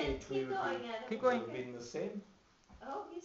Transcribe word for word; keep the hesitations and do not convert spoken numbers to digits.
it keep will going, be, Adam. it Keep will going. be the same. Oh,